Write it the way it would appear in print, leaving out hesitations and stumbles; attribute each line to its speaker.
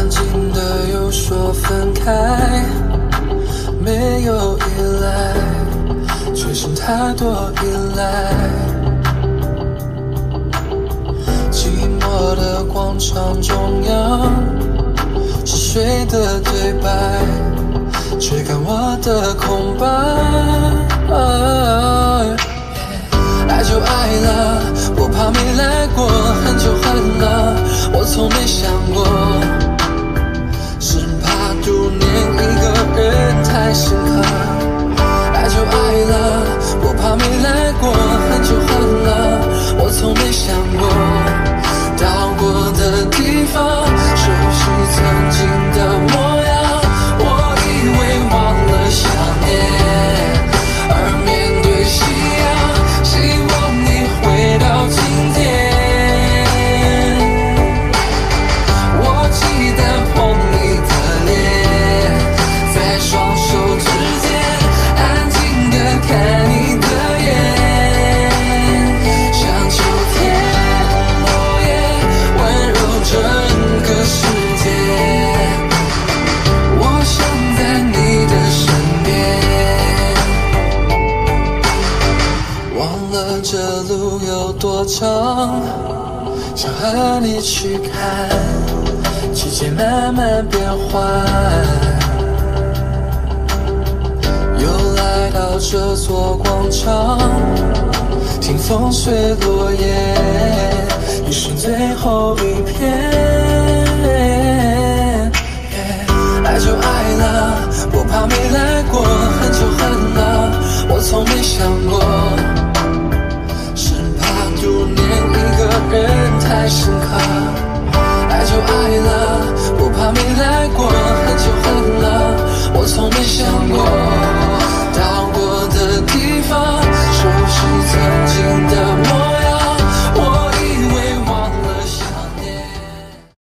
Speaker 1: 安静的又说分开，没有依赖，却剩太多依赖。寂寞的广场中央，是谁的对白，追赶我的空白。爱就爱了，不怕没来过，恨就恨了，我从没想过，是怕多年一个人太深刻。爱就爱了，不怕没来过，恨就恨了，我从没想过，到过的地方，熟悉曾经的模样，我以为忘了想念，而面对夕阳，希望你回到今天。我记得碰你的脸，在双手之间，安静地看你的眼，像秋天落叶温柔整个世界。我想在你的身边，忘了这路有多长，想和你去看季节慢慢变换。又来到这座广场，听风吹落叶，一生最后一片。